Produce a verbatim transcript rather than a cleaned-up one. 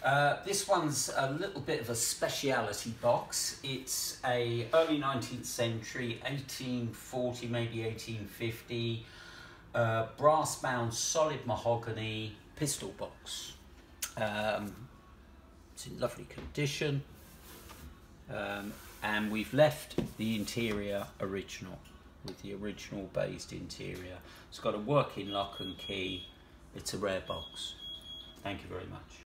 Uh, this one's a little bit of a speciality box. It's a early nineteenth century, eighteen forty, maybe eighteen fifty, uh, brass bound solid mahogany pistol box. Um, it's in lovely condition, um, and we've left the interior original, with the original based interior. It's got a working lock and key. It's a rare box. Thank you very much.